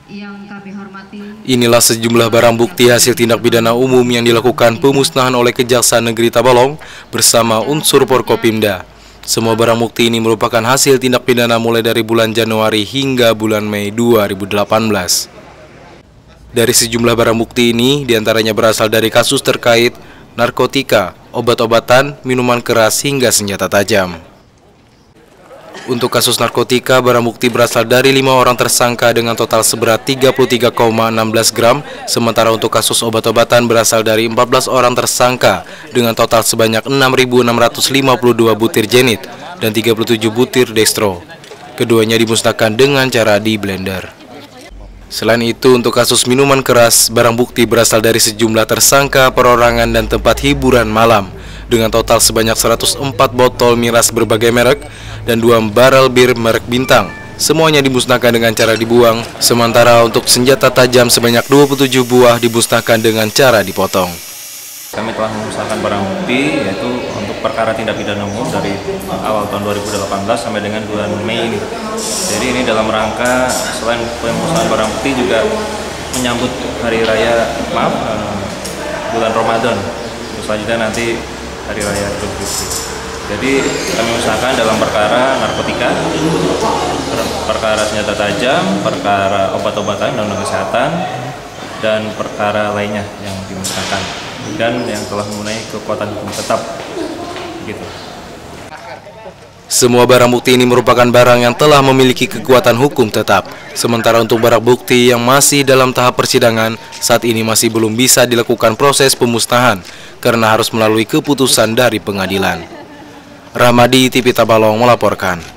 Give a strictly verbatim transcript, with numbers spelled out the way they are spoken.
Yang kami hormati. Inilah sejumlah barang bukti hasil tindak pidana umum yang dilakukan pemusnahan oleh Kejaksaan Negeri Tabalong bersama unsur Forkopimda. Semua barang bukti ini merupakan hasil tindak pidana mulai dari bulan Januari hingga bulan Mei dua ribu delapan belas. Dari sejumlah barang bukti ini, diantaranya berasal dari kasus terkait narkotika, obat-obatan, minuman keras, hingga senjata tajam. Untuk kasus narkotika, barang bukti berasal dari lima orang tersangka dengan total seberat tiga puluh tiga koma satu enam gram, sementara untuk kasus obat-obatan berasal dari empat belas orang tersangka dengan total sebanyak enam ribu enam ratus lima puluh dua butir jenit dan tiga puluh tujuh butir dextro. Keduanya dimusnahkan dengan cara di blender. Selain itu, untuk kasus minuman keras, barang bukti berasal dari sejumlah tersangka, perorangan, dan tempat hiburan malam dengan total sebanyak seratus empat botol miras berbagai merek dan dua barel bir merek Bintang. Semuanya dimusnahkan dengan cara dibuang, sementara untuk senjata tajam sebanyak dua puluh tujuh buah dimusnahkan dengan cara dipotong. Kami telah memusnahkan barang bukti yaitu untuk perkara tindak pidana umum dari awal tahun dua ribu delapan belas sampai dengan bulan Mei ini. Jadi ini dalam rangka selain pemusnahan barang bukti juga menyambut hari raya maaf bulan Ramadan. Terus selanjutnya nanti hari raya Idul Fitri. Jadi kami usahakan dalam perkara narkotika, perkara senjata tajam, perkara obat-obatan dan kesehatan, dan perkara lainnya yang dimusnahkan dan yang telah mempunyai kekuatan hukum tetap. Gitu. Semua barang bukti ini merupakan barang yang telah memiliki kekuatan hukum tetap. Sementara untuk barang bukti yang masih dalam tahap persidangan, saat ini masih belum bisa dilakukan proses pemusnahan karena harus melalui keputusan dari pengadilan. Rahmadi, T V Tabalong melaporkan.